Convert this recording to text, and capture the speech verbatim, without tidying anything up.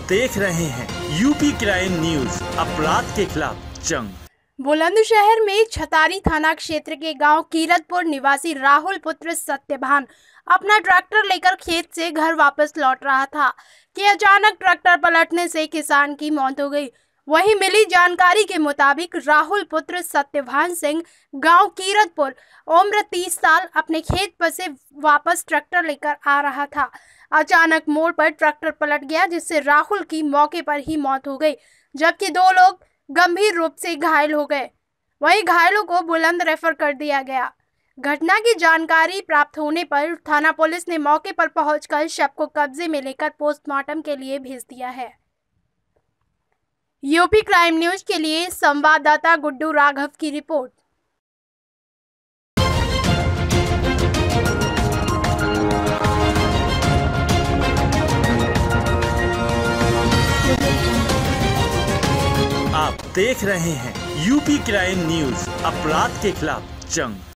देख रहे हैं यूपी क्राइम न्यूज, अपराध के खिलाफ जंग। बुलंदशहर में छतारी थाना क्षेत्र के गांव कीरतपुर निवासी राहुल पुत्र सत्यभान अपना ट्रैक्टर लेकर खेत से घर वापस लौट रहा था कि अचानक ट्रैक्टर पलटने से किसान की मौत हो गई। वहीं मिली जानकारी के मुताबिक राहुल पुत्र सत्यभान सिंह गांव कीरतपुर उम्र तीस साल अपने खेत पर से वापस ट्रैक्टर लेकर आ रहा था। अचानक मोड़ पर ट्रैक्टर पलट गया, जिससे राहुल की मौके पर ही मौत हो गई, जबकि दो लोग गंभीर रूप से घायल हो गए। वहीं घायलों को बुलंद रेफर कर दिया गया। घटना की जानकारी प्राप्त होने पर थाना पुलिस ने मौके पर पहुंचकर शव को कब्जे में लेकर पोस्टमार्टम के लिए भेज दिया है। यूपी क्राइम न्यूज के लिए संवाददाता गुड्डू राघव की रिपोर्ट। आप देख रहे हैं यूपी क्राइम न्यूज, अपराध के खिलाफ जंग।